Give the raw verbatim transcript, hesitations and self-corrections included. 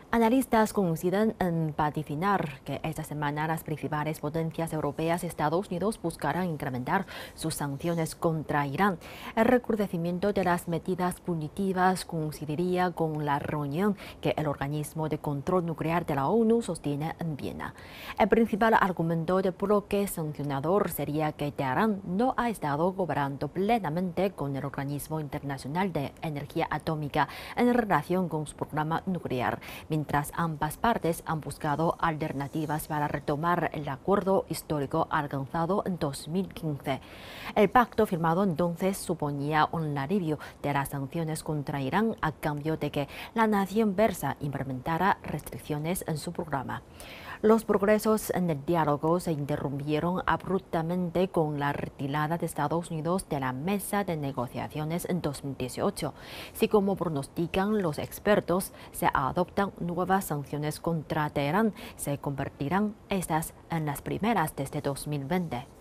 Analistas coinciden en vaticinar que esta semana las principales potencias europeas y Estados Unidos buscarán incrementar sus sanciones contra Irán. El recrudecimiento de las medidas punitivas coincidiría con la reunión que el organismo de control nuclear de la ONU sostiene en Viena. El principal argumento del bloque sancionador sería que Teherán no ha estado cooperando plenamente con el Organismo Internacional de Energía Atómica en relación con su programa nuclear, mientras ambas partes han buscado alternativas para retomar el acuerdo histórico alcanzado en dos mil quince. El pacto firmado entonces suponía un alivio de las sanciones contra Irán a cambio de que la nación persa implementara restricciones en su programa. Los progresos en el diálogo se interrumpieron abruptamente con la retirada de Estados Unidos de la mesa de negociaciones en dos mil dieciocho. Si, como pronostican los expertos, se adoptan nuevas sanciones contra Teherán, se convertirán estas en las primeras desde dos mil veinte.